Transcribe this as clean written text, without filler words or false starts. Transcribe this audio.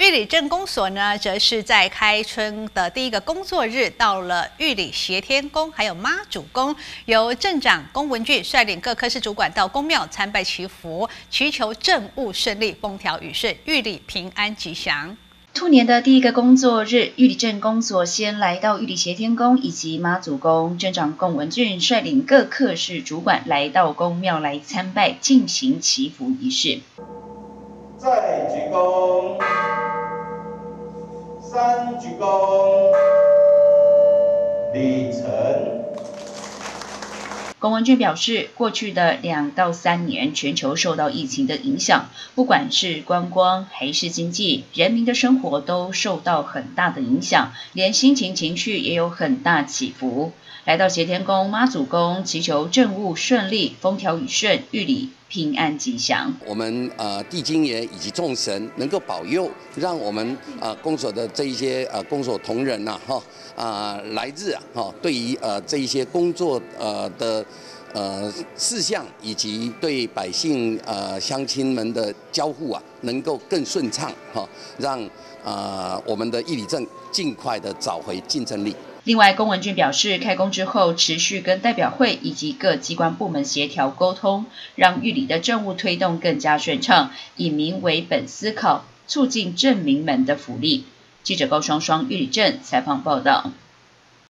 玉里镇公所呢，则是在开春的第一个工作日，到了玉里协天宫还有妈祖宫，由镇长龚文俊率领各科室主管到宫庙参拜祈福，祈求政务顺利、风调雨顺、玉里平安吉祥。 兔年的第一个工作日，玉里镇公所先来到玉里协天宫以及妈祖宫，镇长龚文俊率领各科室主管来到宫庙来参拜，进行祈福仪式。 再鞠躬，三鞠躬，礼成。 龚文俊表示，过去的2到3年，全球受到疫情的影响，不管是观光还是经济，人民的生活都受到很大的影响，连心情情绪也有很大起伏。来到协天宫、妈祖宫，祈求政务顺利、风调雨顺、玉里平安吉祥。 我们地精爷以及众神能够保佑，让我们公所的这一些公所同仁呐来日对于这一些工作的事项以及对百姓乡亲们的交互能够更顺畅让我们的玉里镇尽快的找回竞争力。 另外，龚文俊表示，开工之后持续跟代表会以及各机关部门协调沟通，让玉里的政务推动更加顺畅，以民为本思考，促进镇民们的福利。记者高双双玉里镇采访报道。